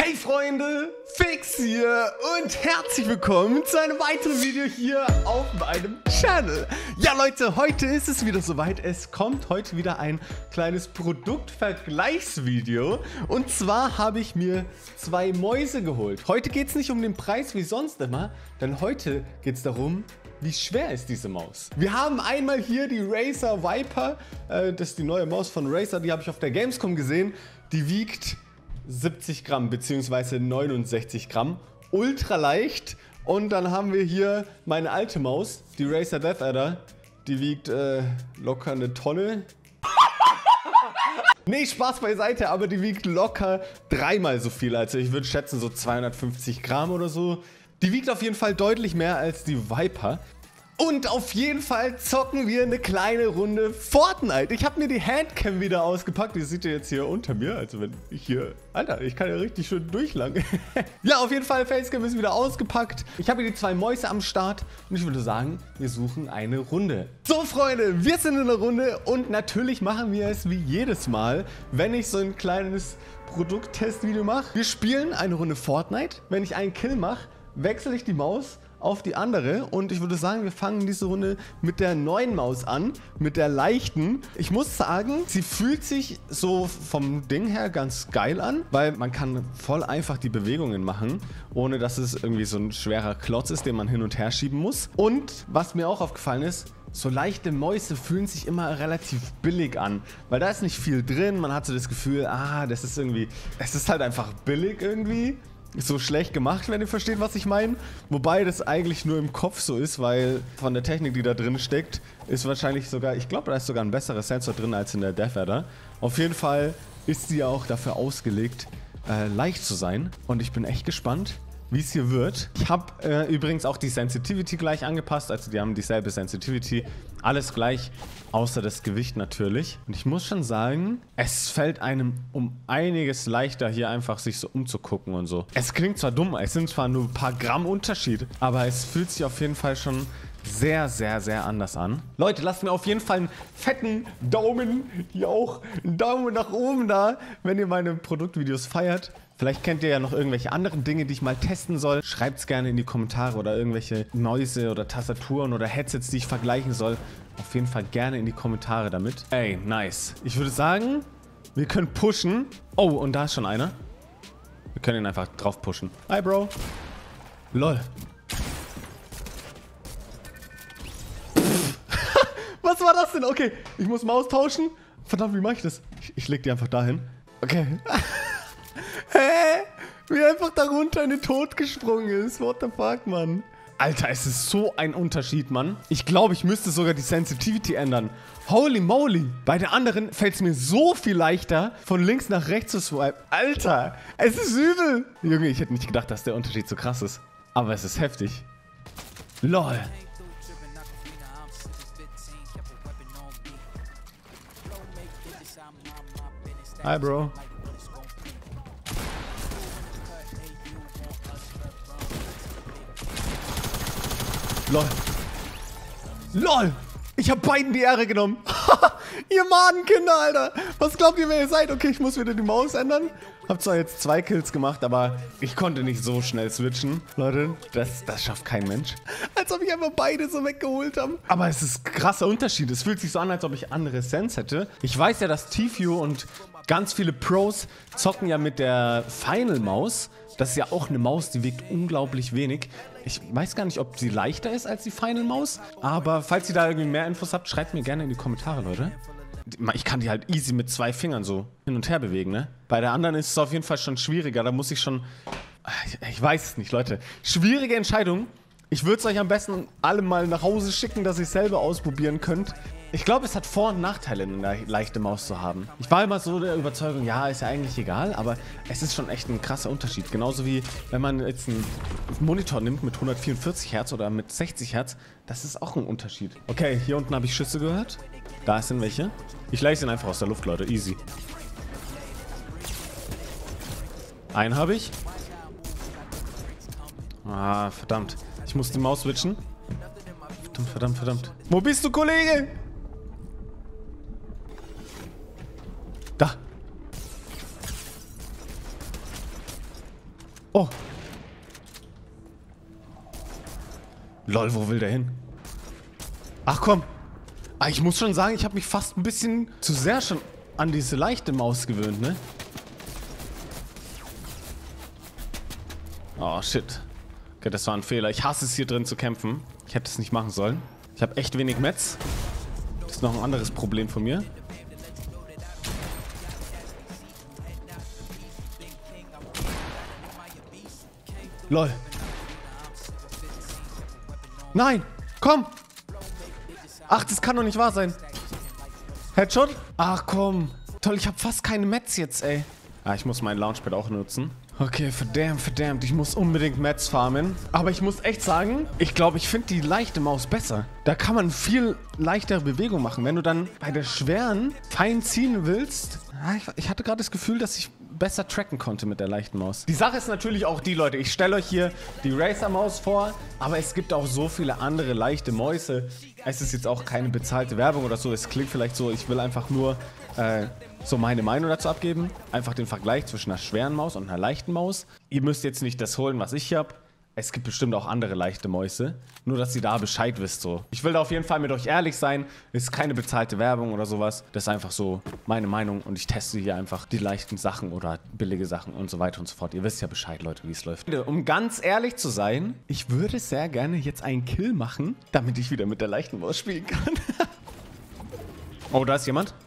Hey Freunde, Fix hier und herzlich willkommen zu einem weiteren Video hier auf meinem Channel. Ja Leute, heute ist es wieder soweit. Es kommt heute wieder ein kleines Produktvergleichsvideo. Und zwar habe ich mir zwei Mäuse geholt. Heute geht es nicht um den Preis wie sonst immer, denn heute geht es darum, wie schwer ist diese Maus? Wir haben einmal hier die Razer Viper. Das ist die neue Maus von Razer, die habe ich auf der Gamescom gesehen. Die wiegt 70 Gramm bzw. 69 Gramm. Ultra leicht. Und dann haben wir hier meine alte Maus, die Razer DeathAdder. Die wiegt locker eine Tonne. Nee, Spaß beiseite, aber die wiegt locker dreimal so viel. Also ich würde schätzen so 250 Gramm oder so. Die wiegt auf jeden Fall deutlich mehr als die Viper. Und auf jeden Fall zocken wir eine kleine Runde Fortnite. Ich habe mir die Handcam wieder ausgepackt. Die seht ihr jetzt hier unter mir. Also wenn ich hier... Alter, ich kann ja richtig schön durchlangen. Ja, auf jeden Fall, Facecam ist wieder ausgepackt. Ich habe hier die zwei Mäuse am Start. Und ich würde sagen, wir suchen eine Runde. So, Freunde, wir sind in einer Runde. Und natürlich machen wir es wie jedes Mal, wenn ich so ein kleines Produkttestvideo mache. Wir spielen eine Runde Fortnite. Wenn ich einen Kill mache, wechsle ich die Maus auf die andere und ich würde sagen, wir fangen diese Runde mit der neuen Maus an, mit der leichten. Ich muss sagen, sie fühlt sich so vom Ding her ganz geil an, weil man kann voll einfach die Bewegungen machen, ohne dass es irgendwie so ein schwerer Klotz ist, den man hin und her schieben muss. Und was mir auch aufgefallen ist, so leichte Mäuse fühlen sich immer relativ billig an, weil da ist nicht viel drin, man hat so das Gefühl, das ist irgendwie, es ist halt einfach billig irgendwie. So schlecht gemacht, wenn ihr versteht, was ich meine. Wobei das eigentlich nur im Kopf so ist, weil von der Technik, die da drin steckt, ist wahrscheinlich sogar, ich glaube, da ist sogar ein besserer Sensor drin als in der DeathAdder. Auf jeden Fall ist sie auch dafür ausgelegt, leicht zu sein. Und ich bin echt gespannt, wie es hier wird. Ich habe übrigens auch die Sensitivity gleich angepasst, also die haben dieselbe Sensitivity. Alles gleich, außer das Gewicht natürlich. Und ich muss schon sagen, es fällt einem um einiges leichter, hier einfach sich so umzugucken und so. Es klingt zwar dumm, es sind zwar nur ein paar Gramm Unterschied, aber es fühlt sich auf jeden Fall schon sehr, sehr, sehr anders an. Leute, lasst mir auf jeden Fall einen fetten Daumen, hier auch einen Daumen nach oben da, wenn ihr meine Produktvideos feiert. Vielleicht kennt ihr ja noch irgendwelche anderen Dinge, die ich mal testen soll. Schreibt es gerne in die Kommentare oder irgendwelche Mäuse oder Tastaturen oder Headsets, die ich vergleichen soll. Auf jeden Fall gerne in die Kommentare damit. Ey, nice. Ich würde sagen, wir können pushen. Oh, und da ist schon einer. Wir können ihn einfach drauf pushen. Hi, Bro. Lol. Was war das denn? Okay, ich muss Maus tauschen. Verdammt, wie mache ich das? Ich leg die einfach dahin. Okay. Hä? Wie einfach darunter in den Tod gesprungen ist. What the fuck, Mann? Alter, es ist so ein Unterschied, Mann. Ich glaube, ich müsste sogar die Sensitivity ändern. Holy moly. Bei der anderen fällt es mir so viel leichter, von links nach rechts zu swipen. Alter, es ist übel. Junge, ich hätte nicht gedacht, dass der Unterschied so krass ist. Aber es ist heftig. LOL. Hi, Bro. LOL. LOL. Ich habe beiden die Ehre genommen. Ihr Madenkinder, Alter. Was glaubt ihr, wer ihr seid? Okay, ich muss wieder die Maus ändern. Hab zwar jetzt 2 Kills gemacht, aber ich konnte nicht so schnell switchen. Leute, das schafft kein Mensch. Als ob ich einfach beide so weggeholt habe. Aber es ist ein krasser Unterschied. Es fühlt sich so an, als ob ich andere Sense hätte. Ich weiß ja, dass Tfue und ganz viele Pros zocken ja mit der Final-Maus. Das ist ja auch eine Maus, die wiegt unglaublich wenig. Ich weiß gar nicht, ob sie leichter ist als die Final-Maus. Aber falls ihr da irgendwie mehr Infos habt, schreibt mir gerne in die Kommentare, Leute. Ich kann die halt easy mit 2 Fingern so hin und her bewegen, ne? Bei der anderen ist es auf jeden Fall schon schwieriger. Da muss ich schon... Ich weiß es nicht, Leute. Schwierige Entscheidung. Ich würde es euch am besten alle mal nach Hause schicken, dass ihr es selber ausprobieren könnt. Ich glaube, es hat Vor- und Nachteile, eine leichte Maus zu haben. Ich war immer so der Überzeugung, ja, ist ja eigentlich egal, aber es ist schon echt ein krasser Unterschied. Genauso wie, wenn man jetzt einen Monitor nimmt mit 144 Hertz oder mit 60 Hertz, das ist auch ein Unterschied. Okay, hier unten habe ich Schüsse gehört. Da sind welche. Ich leise ihn einfach aus der Luft, Leute. Easy. Einen habe ich. Ah, verdammt. Ich muss die Maus switchen. Verdammt, verdammt, verdammt. Wo bist du, Kollege? Da. Oh. Lol, wo will der hin? Ach komm. Ah, ich muss schon sagen, ich habe mich fast ein bisschen zu sehr schon an diese leichte Maus gewöhnt, ne? Oh, shit. Okay, das war ein Fehler. Ich hasse es, hier drin zu kämpfen. Ich hätte es nicht machen sollen. Ich habe echt wenig Metz. Das ist noch ein anderes Problem von mir. Lol. Nein! Komm! Ach, das kann doch nicht wahr sein. Headshot? Ach komm. Toll, ich habe fast keine Metz jetzt, ey. Ah, ich muss mein Launchpad auch nutzen. Okay, verdammt. Ich muss unbedingt Metz farmen. Aber ich muss echt sagen, ich glaube, ich finde die leichte Maus besser. Da kann man viel leichtere Bewegung machen. Wenn du dann bei der schweren fein ziehen willst. Ich hatte gerade das Gefühl, dass ich besser tracken konnte mit der leichten Maus. Die Sache ist natürlich auch die, Leute, ich stelle euch hier die Razer-Maus vor, aber es gibt auch so viele andere leichte Mäuse. Es ist jetzt auch keine bezahlte Werbung oder so, es klingt vielleicht so, ich will einfach nur so meine Meinung dazu abgeben. Einfach den Vergleich zwischen einer schweren Maus und einer leichten Maus. Ihr müsst jetzt nicht das holen, was ich habe. Es gibt bestimmt auch andere leichte Mäuse. Nur, dass ihr da Bescheid wisst so. Ich will da auf jeden Fall mit euch ehrlich sein. Es ist keine bezahlte Werbung oder sowas. Das ist einfach so meine Meinung. Und ich teste hier einfach die leichten Sachen oder billige Sachen und so weiter und so fort. Ihr wisst ja Bescheid, Leute, wie es läuft. Um ganz ehrlich zu sein, ich würde sehr gerne jetzt einen Kill machen, damit ich wieder mit der leichten Maus spielen kann. Oh, da ist jemand.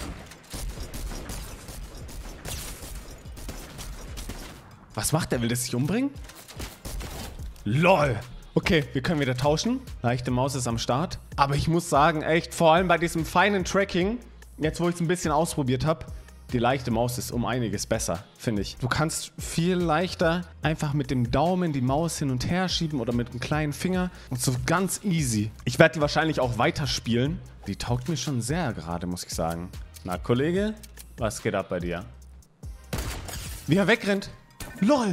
Was macht der? Will der sich umbringen? LOL. Okay, wir können wieder tauschen. Leichte Maus ist am Start. Aber ich muss sagen, echt, vor allem bei diesem feinen Tracking, jetzt wo ich es ein bisschen ausprobiert habe, die leichte Maus ist um einiges besser, finde ich. Du kannst viel leichter einfach mit dem Daumen die Maus hin und her schieben oder mit einem kleinen Finger. Und so ganz easy. Ich werde die wahrscheinlich auch weiterspielen. Die taugt mir schon sehr gerade, muss ich sagen. Na, Kollege, was geht ab bei dir? Wie er wegrennt. LOL.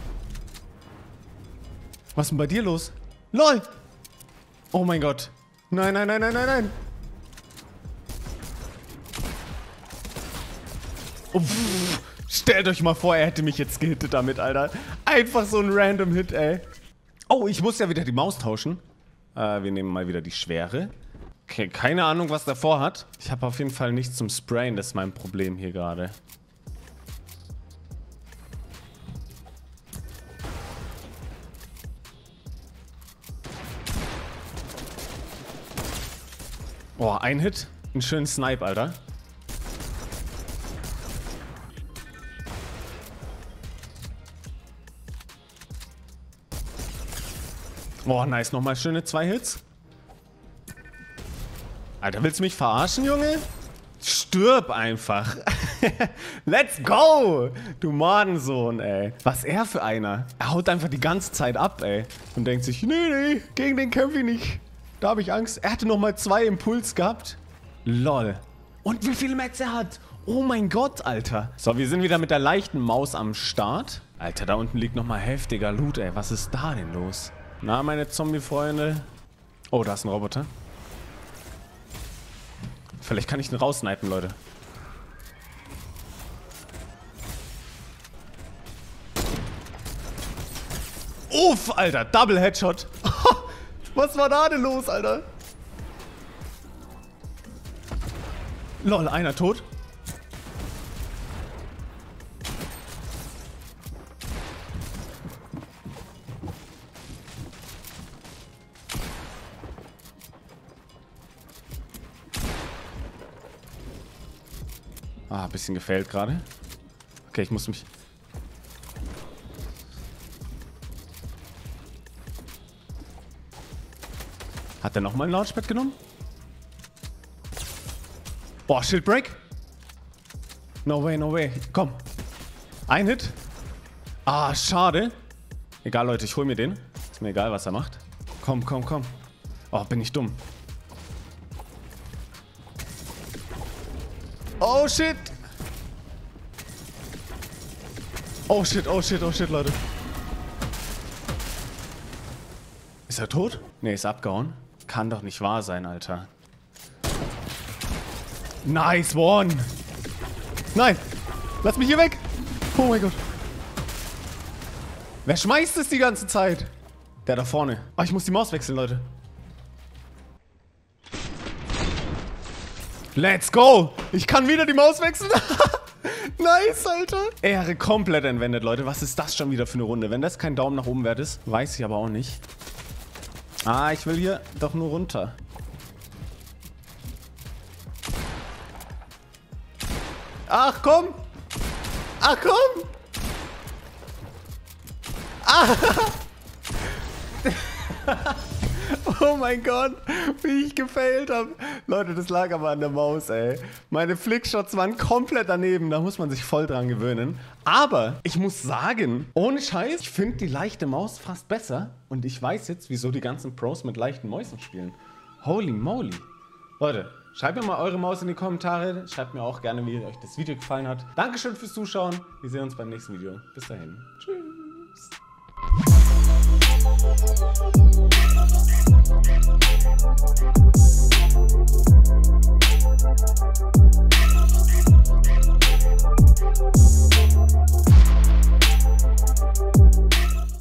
Was ist denn bei dir los? LOL. Oh mein Gott. Nein. Oh, stellt euch mal vor, er hätte mich jetzt gehittet damit, Alter. Einfach so ein random Hit, ey. Oh, ich muss ja wieder die Maus tauschen. Wir nehmen mal wieder die schwere. Okay, keine Ahnung, was der vorhat. Ich habe auf jeden Fall nichts zum Sprayen. Das ist mein Problem hier gerade. Boah, ein Hit. Einen schönen Snipe, Alter. Boah, nice. Nochmal schöne 2 Hits. Alter, willst du mich verarschen, Junge? Stirb einfach. Let's go! Du Madensohn, ey. Was er für einer. Er haut einfach die ganze Zeit ab, ey. Und denkt sich, nee, gegen den kämpfe ich nicht. Da habe ich Angst. Er hatte nochmal 2 Impuls gehabt. LOL. Und wie viele Metz er hat. Oh mein Gott, Alter. So, wir sind wieder mit der leichten Maus am Start. Alter, da unten liegt nochmal heftiger Loot, ey. Was ist da denn los? Na, meine Zombie-Freunde. Oh, da ist ein Roboter. Vielleicht kann ich ihn raussnipen, Leute. Uff, Alter. Double Headshot. Was war da denn los, Alter? Lol, einer tot. Ah, ein bisschen gefailt gerade. Okay, ich muss mich... Hat er nochmal ein Launchpad genommen? Boah, Shield Break. No way. Komm. Ein Hit. Ah, schade. Egal, Leute, ich hol mir den. Ist mir egal, was er macht. Komm. Oh, bin ich dumm. Oh, shit. Oh, shit, Leute. Ist er tot? Nee, ist abgehauen. Kann doch nicht wahr sein, Alter. Nice one. Nein. Lass mich hier weg. Oh mein Gott. Wer schmeißt es die ganze Zeit? Der da vorne. Oh, ich muss die Maus wechseln, Leute. Let's go! Ich kann wieder die Maus wechseln. Nice, Alter. Ehre komplett entwendet, Leute. Was ist das schon wieder für eine Runde? Wenn das kein Daumen nach oben wert ist, weiß ich aber auch nicht. Ah, ich will hier doch nur runter. Ach, komm! Ach, komm! Ah! Oh mein Gott, wie ich gefailt habe. Leute, das lag aber an der Maus, ey. Meine Flickshots waren komplett daneben. Da muss man sich voll dran gewöhnen. Aber ich muss sagen, ohne Scheiß, ich finde die leichte Maus fast besser. Und ich weiß jetzt, wieso die ganzen Pros mit leichten Mäusen spielen. Holy moly. Leute, schreibt mir mal eure Maus in die Kommentare. Schreibt mir auch gerne, wie euch das Video gefallen hat. Dankeschön fürs Zuschauen. Wir sehen uns beim nächsten Video. Bis dahin. Tschüss.